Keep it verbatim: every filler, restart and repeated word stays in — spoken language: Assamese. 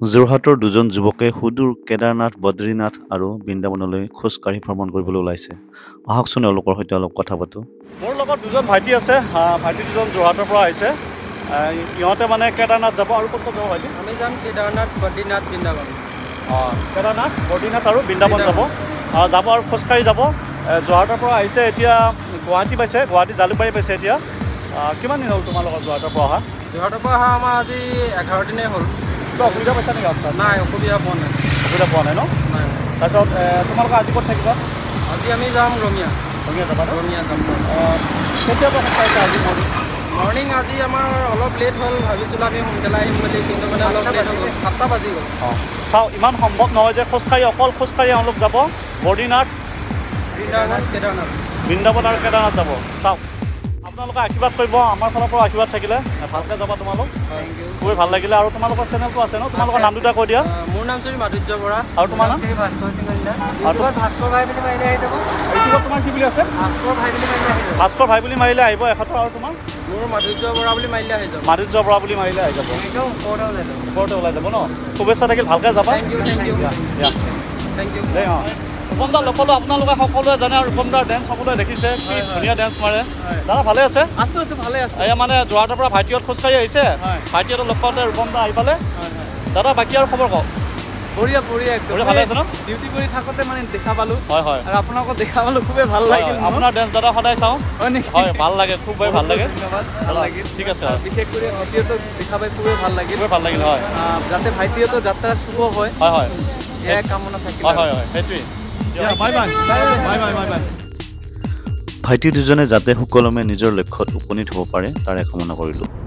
যোৰহাটৰ দুজন যুৱকে সুদূৰ কেদাৰনাথ, বদ্ৰীনাথ আৰু বৃন্দাবনলৈ খোজকাঢ়ি ভ্ৰমণ কৰিবলৈ ওলাইছে। আহকচোন এওঁলোকৰ সৈতে অলপ কথা পাতোঁ। মোৰ লগত দুজন ভাইটি আছে, ভাইটি দুজন যোৰহাটৰ পৰা আহিছে। ইহঁতে মানে কেদাৰনাথ যাব আৰু ক'ত ক'ত যাব ভাইটি? আমি যাম কেদাৰনাথ, বদ্ৰীনাথ, বৃন্দাবন। অঁ, কেদাৰনাথ, বদ্ৰীনাথ আৰু বৃন্দাবন যাব যাব আৰু খোজকাঢ়ি যাব। যোৰহাটৰ পৰা আহিছে, এতিয়া গুৱাহাটী পাইছে, গুৱাহাটী জালুকবাৰী পাইছে। এতিয়া কিমান দিন হ'ল তোমাৰ লগত যোৰহাটৰ পৰা অহা? যোৰহাটৰ পৰা অহা আমাৰ আজি এঘাৰ দিনেই হ'ল। কিবা অসুবিধা পাইছা নেকি ৰাস্তাত? নাই, অসুবিধা পোৱা নাই। অসুবিধা পোৱা নাই ন? নাই। তাৰপিছত তোমালোকে আজি ক'ত থাকিবা? আজি আমি যাম ৰঙিয়া। ৰঙিয়া যাবা? ৰঙিয়া যাম। কেতিয়াৰ পৰা খোজকাঢ়িছা আজি মৰ্ণিং? মৰ্ণিং আজি আমাৰ অলপ লেট হ'ল, ভাবিছিলোঁ আমি সোনকালে আহিম বুলি, কিন্তু মানে অলপ লেট হৈ গ'ল, সাতটা বাজি গ'ল। অঁ, চাওঁ, ইমান সম্ভৱ নহয় যে খোজকাঢ়ি অকল খোজকাঢ়ি এওঁলোক যাব বদ্ৰীনাথ, বৃন্দাবন, কেদাৰনাথ, বৃন্দাবন আৰু কেদাৰনাথ যাব। চাওক, আপোনালোকে আশীৰ্বাদ কৰিব, আমাৰ ফালৰ পৰা আশীৰ্বাদ থাকিলে। ভালকৈ যাবা তোমালোক। খুবেই ভাল লাগিলে। আৰু তোমালোকৰ চেনেলটো আছে ন? তোমালোকৰ নাম দুটা কৈ দিয়া। মোৰ নাম শ্ৰী মাধুৰ্য বৰা। আৰু তোমাৰ নাম? শ্ৰী ভাস্কৰ সিংহলীলা। ভাস্কৰ ভাই বুলি মাৰিলে আহি যাব। ইউটিউবত তোমাৰ কি বুলি আছে? ভাস্কৰ ভাই বুলি মাৰিলে আহি যাব। ভাস্কৰ ভাই বুলি মাৰিলে আহিব এশটো। আৰু তোমাৰ? মোৰ মাধুৰ্য বৰা বুলি মাৰিলে আহি যাব। মাধুৰ্য বৰা বুলি মাৰিলে আহি যাব। একদম ওপৰতে ওলাই যাব। ওপৰতে ওলাই যাব ন? শুভেচ্ছা থাকিল, ভালকৈ যাবা। Thank you, thank you, thank you. দেই, অঁ। ৰূপম দা লগ আপোনালোকে সকলোৱে জানে, আৰু ৰূপম দাৰ ডেন্স সকলোৱে দেখিছে, কি ধুনীয়া ডেন্স মাৰে। দাদা ভালে আছে? আছোঁ আছোঁ, ভালে আছে। এয়া মানে যোৰহাটৰ পৰা ভাইটিহঁত খোজকাঢ়ি আহিছে, ভাইটিহঁতৰ লগ পাওঁতে ৰূপম দা আহি পালে। দাদা বাকী আৰু খবৰ কওক। বঢ়িয়া বঢ়িয়া, বঢ়িয়া, ভালে আছে ন? ডিউটি কৰি থাকোঁতে মানে দেখা পালোঁ। হয় হয়। আৰু আপোনালোকক দেখা পালোঁ, খুবেই ভাল লাগিল। আপোনাৰ ডেন্স দাদা সদায় চাওঁ। হয় নেকি? হয়, ভাল লাগে, খুবেই ভাল লাগে। ধন্যবাদ, ভাল লাগিল। ঠিক আছে। বিশেষ কৰি ভাইটিহঁতক দেখা পাই খুবেই ভাল লাগিল। খুবেই ভাল লাগিল। হয়, যাতে ভাইটিহঁতৰ যাত্ৰা শুভ হয়, হয় হয়, এয়াই কামনা থাকিল। হয় হয় হয়, সেইটোৱেই। Bye bye bye bye bye bye. ভাইটি দুজনে যাতে সুকলমে নিজৰ লক্ষ্যত উপনীত হ'ব পাৰে, তাৰে কামনা কৰিলোঁ।